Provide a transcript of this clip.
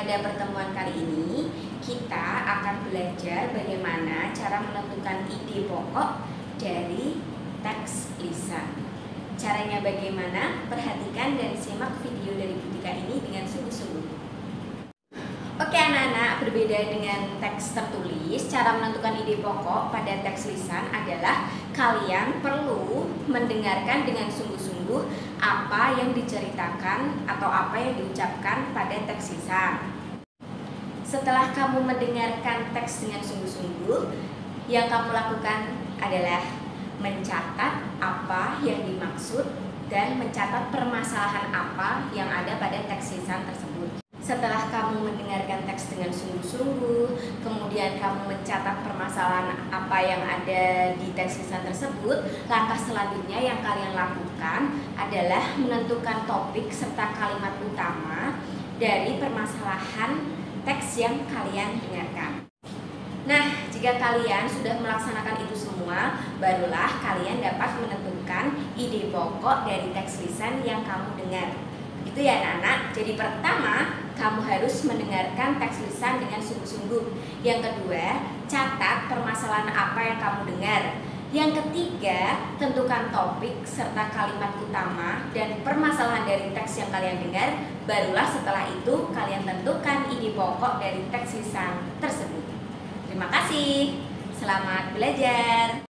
Pada pertemuan kali ini, kita akan belajar bagaimana cara menentukan ide pokok dari teks lisan. Caranya bagaimana? Perhatikan dan simak video dari Butika ini dengan sungguh-sungguh. Oke anak-anak, berbeda dengan teks tertulis, cara menentukan ide pokok pada teks lisan adalah kalian perlu mendengarkan dengan sungguh-sungguh apa yang diceritakan atau apa yang diucapkan pada teks lisan. Setelah kamu mendengarkan teks dengan sungguh-sungguh, yang kamu lakukan adalah mencatat apa yang dimaksud dan mencatat permasalahan apa yang ada pada teks lisan tersebut. Setelah kamu mendengarkan teks dengan sungguh-sungguh, kemudian kamu mencatat permasalahan apa yang ada di teks lisan tersebut, langkah selanjutnya yang kalian lakukan adalah menentukan topik serta kalimat utama dari permasalahan teks yang kalian dengarkan. Nah, jika kalian sudah melaksanakan itu semua, barulah kalian dapat menentukan ide pokok dari teks lisan yang kamu dengar. Itu ya anak-anak. Jadi pertama, kamu harus mendengarkan teks lisan dengan sungguh-sungguh. Yang kedua, catat permasalahan apa yang kamu dengar. Yang ketiga, tentukan topik serta kalimat utama dan permasalahan dari teks yang kalian dengar. Barulah setelah itu kalian tentukan ide pokok dari teks lisan tersebut. Terima kasih. Selamat belajar.